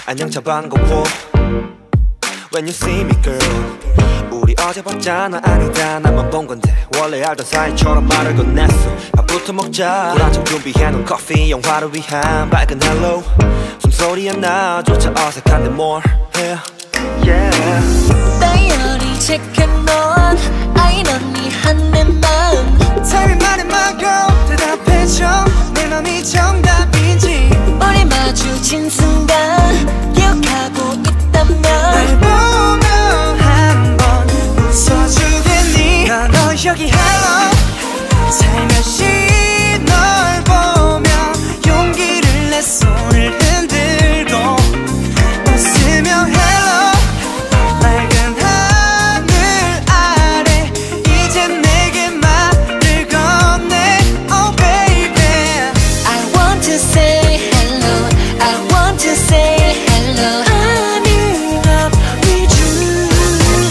안녕 차 반가워 When you see me girl 우리 어제 봤잖아 아니다 나만 본 건데 원래 알던 사이처럼 말을 건넸어 밥부터 먹자 물 한잔 준비해놓은 커피 영화를 위한 밝은 헬로 숨소리 하나조차 어색한데 뭘 해 yeah. 다이어리 체크해놓은 I know 네 한내 마음 Tell me 말해 my girl 대답해줘 내 맘이 정답인지 우리 마주친 순간 기억하고 있다면 날 보면 한번 웃어주겠니 나 너 여기 hello 살며시 널 보며 용기를 내 손을 흔들고 웃으며 hello 맑은 하늘 아래 이제 내게 말을 건네 Oh baby I want to say hello I want to say hello I'm in love with you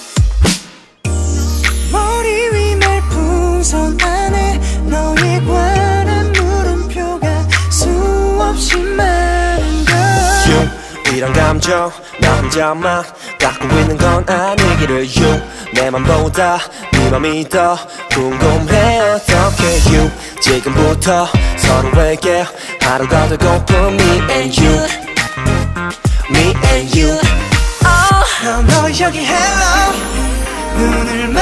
머리 위 말풍선 안에 너에 관한 물음표가 수없이 많은 걸 이런 감정 나 혼자만 갖고 있는 건 아니기를 내 맘보다 네 맘이 더 궁금해 어떻게 you 지금부터 서로에게 하루가 되고픈 me and you Me and you 너 여기 hello 눈을